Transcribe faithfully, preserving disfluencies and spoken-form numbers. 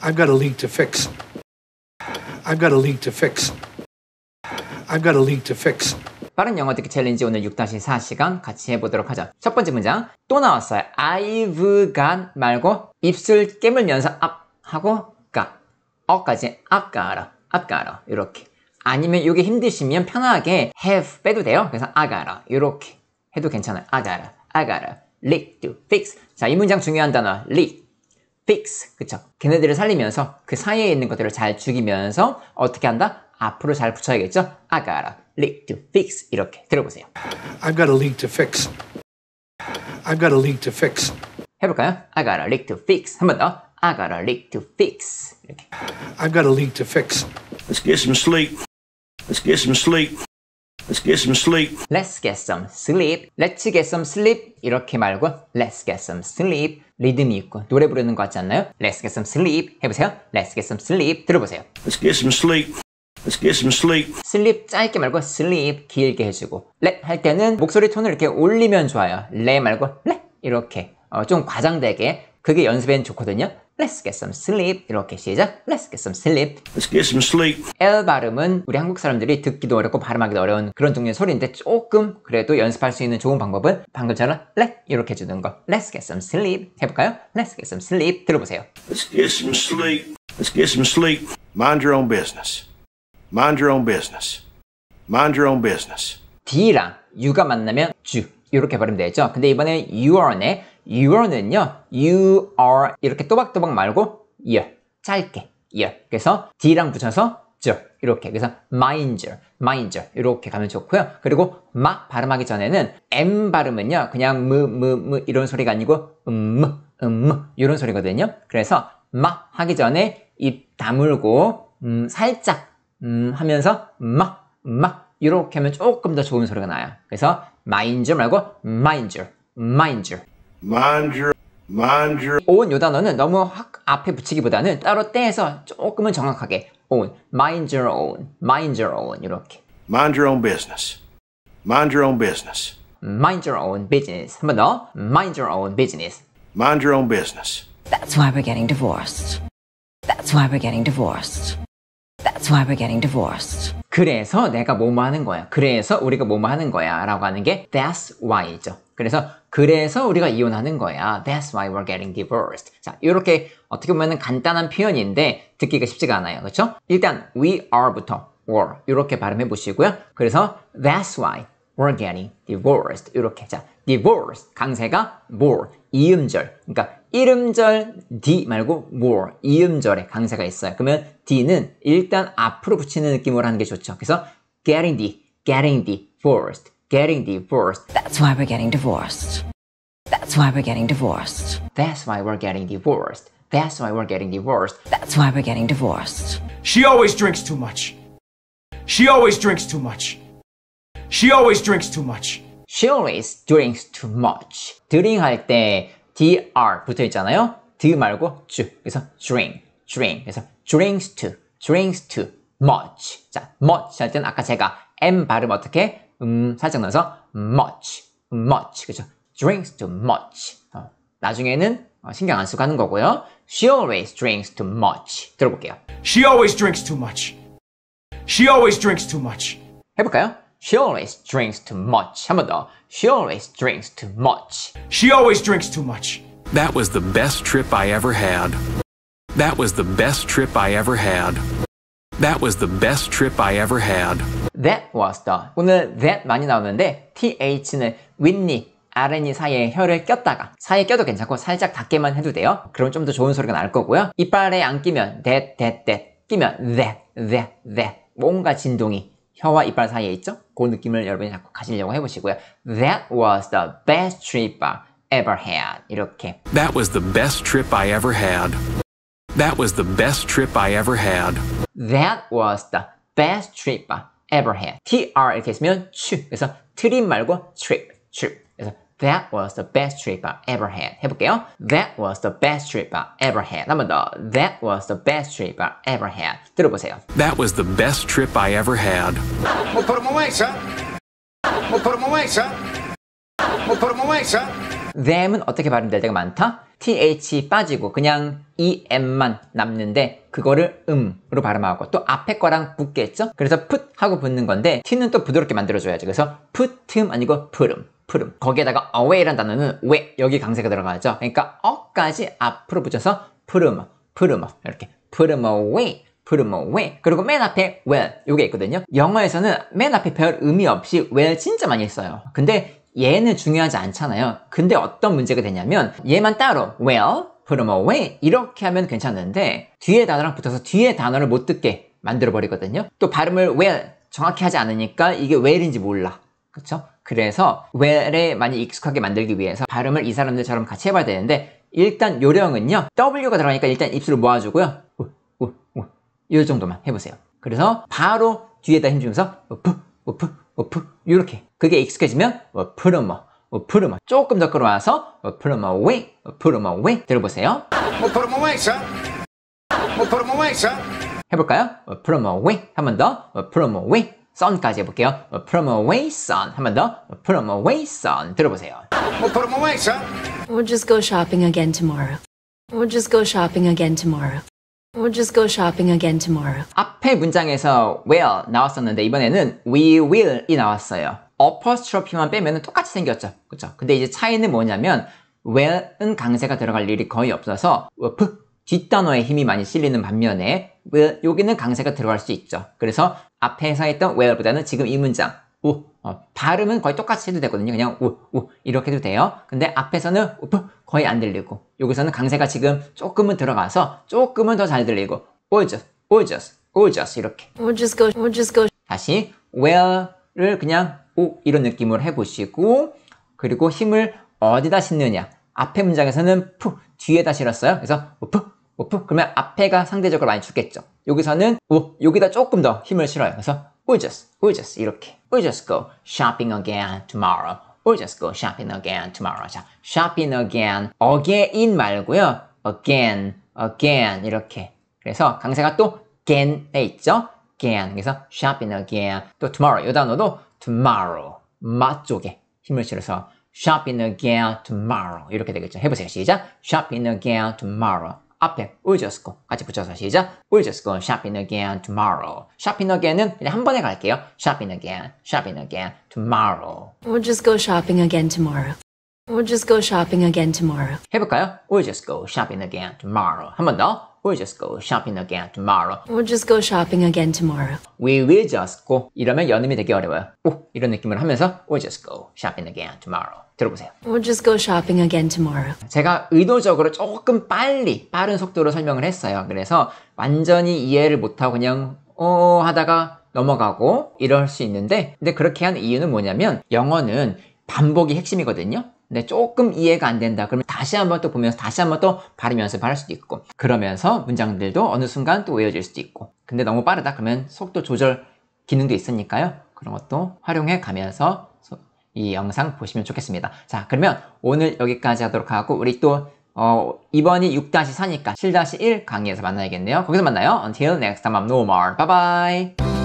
I've got a leak to fix. I've got a leak to fix. I've got a leak to fix. 빠른 영어 듣기 챌린지 오늘 육 다시 사 시간 같이 해보도록 하죠. 첫 번째 문장 또 나왔어요. I've got 말고 입술 깨물면서 up 하고 got 어까지 I've got, I've got 이렇게. 아니면 이게 힘드시면 편하게 have 빼도 돼요. 그래서 I got 이렇게 해도 괜찮아요. I got, I got leak to fix. 자, 이 문장 중요한 단어 leak, fix. 그쵸? 걔네들을 살리면서 그 사이에 있는 것들을 잘 죽이면서 어떻게 한다? 앞으로 잘 붙여야겠죠? I got a leak to fix. 이렇게 들어보세요. I've got a leak to fix. I've got a leak to fix. 해볼까요? I got a leak to fix. 한 번 더. I got a leak to fix. 이렇게. I've got a leak to fix. Let's get some sleep. Let's get some sleep. Let's get some sleep. Let's get some sleep. Let's get some sleep. 이렇게 말고 Let's get some sleep. 리듬이 있고 노래 부르는 것 같지 않나요? Let's get some sleep. 해보세요. Let's get some sleep. 들어보세요. Let's get some sleep. Let's get some sleep. sleep 짧게 말고 sleep 길게 해주고 let 할 때는 목소리 톤을 이렇게 올리면 좋아요. let 말고 let 이렇게 어, 좀 과장되게 그게 연습엔 좋거든요. Let's get some sleep. 이렇게 시작. Let's get some sleep. Let's get some sleep. L 발음은 우리 한국 사람들이 듣기도 어렵고 발음하기도 어려운 그런 종류의 소리인데 조금 그래도 연습할 수 있는 좋은 방법은 방금처럼 let 이렇게 해주는 거. Let's get some sleep. 해볼까요? Let's get some sleep. 들어보세요. Let's get some sleep. Let's get some sleep. Mind your own business. Mind your own business. Mind your own business. D랑 U가 만나면 주 이렇게 발음 되죠. 근데 이번에 you're네. you're는요. you are 이렇게 또박또박 말고 you 짧게 you. 그래서 D랑 붙여서 주 이렇게. 그래서 mind your, mind your 이렇게 가면 좋고요. 그리고 마 발음하기 전에는 M 발음은요. 그냥 무, 무, 무 이런 소리가 아니고 음, 음 이런 소리거든요. 그래서 마 하기 전에 입 다물고 음, 살짝 음 하면서 마, 마 이렇게 하면 조금 더 좋은 소리가 나요. 그래서 mind your 말고 mind your, mind your. Mind your, mind your. own 요 단어는 너무 확 앞에 붙이기보다는 따로 떼서 조금은 정확하게 own, mind your own, mind your own 이렇게. Mind your own business. Mind your own business. mind your own business. 한 번 더. mind your own business. Mind your own business. That's why we're getting divorced. That's why we're getting divorced. That's why we're getting divorced. 그래서 내가 뭐뭐 하는 거야. 그래서 우리가 뭐뭐 하는 거야. 라고 하는 게 That's why죠. 그래서 그래서 우리가 이혼하는 거야. That's why we're getting divorced. 자, 이렇게 어떻게 보면 간단한 표현인데 듣기가 쉽지가 않아요. 그렇죠? 일단 we are부터 were 이렇게 발음해 보시고요. 그래서 That's why we're getting divorced. 이렇게. 자, divorce 강세가 more 이음절. 그러니까 이름절 D 말고 more 이음절에 강세가 있어요. 그러면 D는 일단 앞으로 붙이는 느낌으로 하는 게 좋죠. 그래서 getting the, getting divorced, getting divorced. That's why we're getting divorced. That's why we're getting divorced. That's why we're getting divorced. That's why we're getting divorced. That's why we're getting divorced. She always drinks too much. She always drinks too much. She always drinks too much. She always drinks too much. drink 할 때 dr 붙어 있잖아요. d 말고 주. 그래서 drink, drink. 그래서 drinks too, drinks too much. 자, much 할 때는 아까 제가 m 발음 어떻게 음 살짝 넣어서 much, much. 그죠? drinks too much. 어, 나중에는 어, 신경 안 쓰고 하는 거고요. She always drinks too much. 들어볼게요. She always drinks too much. She always drinks too much. 해볼까요? She always drinks too much. 한 번 더. She always drinks too much. She always drinks too much. That was the best trip I ever had. That was the best trip I ever had. That was the best trip I ever had. That was the. 오늘 that 많이 나오는데 th는 윗니, 아랫니 사이에 혀를 꼈다가 사이에 껴도 괜찮고 살짝 닿게만 해도 돼요. 그럼 좀 더 좋은 소리가 날 거고요. 이빨에 안 끼면 that, that, that. 끼면 that, that, that. 뭔가 진동이 혀와 이빨 사이에 있죠? 그 느낌을 여러분이 자꾸 가지려고 해보시고요. That was the best trip I ever had. 이렇게. That was the best trip I ever had. That was the best trip I ever had. That was the best trip I ever had. tr 이렇게 있으면 추. 그래서 트립 말고 trip, trip. 그래서 That was the best trip I ever had. 해볼게요. That was the best trip I ever had. 한 번 더. That was the best trip I ever had. 들어보세요. That was the best trip I ever had. We'll put them away, son. We'll put them away, son. We'll put them away, son. them은 어떻게 발음될 때가 많다? th 빠지고 그냥 em만 남는데 그거를 음으로 발음하고 또 앞에 거랑 붙겠죠? 그래서 put 하고 붙는 건데 t는 또 부드럽게 만들어줘야지. 그래서 put 아니고 푸름 푸름. 거기에다가 away라는 단어는 왜 여기 강세가 들어가죠. 그러니까 어까지 앞으로 붙여서 푸름 푸름 이렇게 푸름 away put them away. 그리고 맨 앞에 well 요게 있거든요. 영어에서는 맨 앞에 별 의미 없이 well 진짜 많이 써요. 근데 얘는 중요하지 않잖아요. 근데 어떤 문제가 되냐면 얘만 따로 well, put them away 이렇게 하면 괜찮은데 뒤에 단어랑 붙어서 뒤에 단어를 못 듣게 만들어 버리거든요. 또 발음을 well 정확히 하지 않으니까 이게 well인지 몰라. 그렇죠? 그래서 well에 많이 익숙하게 만들기 위해서 발음을 이 사람들처럼 같이 해봐야 되는데 일단 요령은요. W가 들어가니까 일단 입술을 모아주고요. 우, 우, 우. 이 정도만 해보세요. 그래서 바로 뒤에다 힘주면서 우프 우프 우프 이렇게 그게 익숙해지면 우프르머 우프르머 조금 더 끌어와서 우프르머 웨이 우프르머 웨이 들어보세요. 우프르머 웨이 son. 우프르머 웨이 son. 해볼까요? 우프르머 웨이 한 번 더 우프르머 웨이 son까지 해볼게요. 우프르머 웨이 son 한 번 더 우프르머 웨이 son 들어보세요. 우프르머 웨이 son. We'll just go shopping again tomorrow. We'll just go shopping again tomorrow. We'll just go shopping again tomorrow. 앞에 문장에서 will 나왔었는데 이번에는 we will이 나왔어요. apostrophe만 빼면 똑같이 생겼죠. 그쵸? 근데 이제 차이는 뭐냐면 will은 강세가 들어갈 일이 거의 없어서 p 뒷단어에 힘이 많이 실리는 반면에 will 여기는 강세가 들어갈 수 있죠. 그래서 앞에서 했던 will보다는 지금 이 문장 우 어, 발음은 거의 똑같이 해도 되거든요. 그냥 우, 우 이렇게 해도 돼요. 근데 앞에서는 우프 거의 안 들리고 여기서는 강세가 지금 조금은 들어가서 조금은 더 잘 들리고 or just, or just, or just 이렇게 We'll just go, we'll just go. 다시 well을 그냥 우 이런 느낌으로 해보시고 그리고 힘을 어디다 싣느냐 앞에 문장에서는 푸 뒤에다 실었어요. 그래서 우프 우프 그러면 앞에가 상대적으로 많이 죽겠죠. 여기서는 우 여기다 조금 더 힘을 실어요. 그래서 We'll just, we'll just 이렇게 We'll just go shopping again tomorrow. We'll just go shopping again tomorrow. 자, shopping again. again 말고요. again, again 이렇게. 그래서 강세가 또 again에 있죠. again. 그래서 shopping again. 또 tomorrow. 이 단어도 tomorrow. 마 쪽에 힘을 실어서 shopping again tomorrow. 이렇게 되겠죠. 해보세요. 시작. shopping again tomorrow. 앞에 we'll just go 같이 붙여서 시작. We'll just go shopping again tomorrow. shopping again은 그냥 한 번에 갈게요. shopping again, shopping again tomorrow. We'll just go shopping again tomorrow. We'll just go shopping again tomorrow. 해볼까요? We'll just go shopping again tomorrow. 한 번 더. We'll just go shopping again tomorrow. We'll just go shopping again tomorrow. We will just go. 이러면 연음이 되게 어려워요. 오, 이런 느낌으로 하면서 We'll just go shopping again tomorrow. 들어보세요. We'll just go shopping again tomorrow. 제가 의도적으로 조금 빨리 빠른 속도로 설명을 했어요. 그래서 완전히 이해를 못하고 그냥 어 하다가 넘어가고 이럴 수 있는데 근데 그렇게 한 이유는 뭐냐면 영어는 반복이 핵심이거든요. 근데 조금 이해가 안 된다. 그러면 다시 한번 또 보면서 다시 한번 또 발음 연습을 할 수도 있고 그러면서 문장들도 어느 순간 또 외워질 수도 있고 근데 너무 빠르다 그러면 속도 조절 기능도 있으니까요. 그런 것도 활용해 가면서 이 영상 보시면 좋겠습니다. 자, 그러면 오늘 여기까지 하도록 하고 우리 또 어, 이번이 육 사니까 칠 일 강의에서 만나야겠네요. 거기서 만나요. Until next time, I'm Nomar. Bye bye.